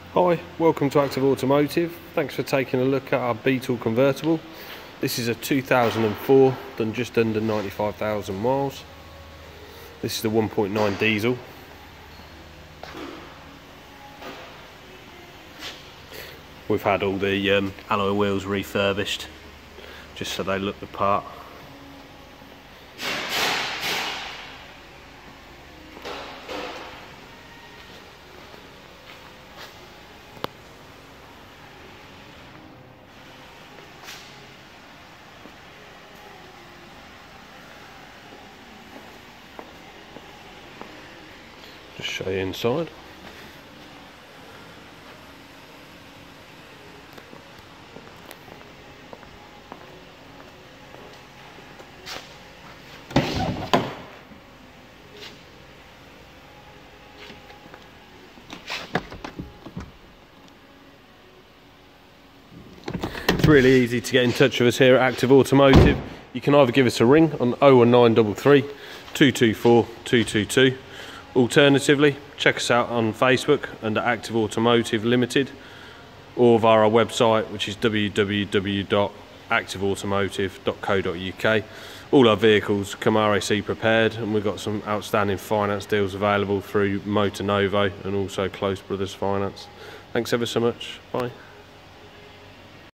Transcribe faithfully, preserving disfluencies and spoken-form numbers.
Hi, welcome to Active Automotive. Thanks for taking a look at our Beetle convertible. This is a two thousand four, done just under ninety-five thousand miles. This is the one point nine diesel. We've had all the um, alloy wheels refurbished just so they look the part. Just show you inside. It's really easy to get in touch with us here at Active Automotive. You can either give us a ring on oh one nine three three, two two four, two two two. Alternatively, check us out on Facebook under Active Automotive Limited, or via our website, which is w w w dot active automotive dot co dot u k. All our vehicles come R A C prepared, and we've got some outstanding finance deals available through Motor Novo and also Close Brothers Finance. Thanks ever so much. Bye.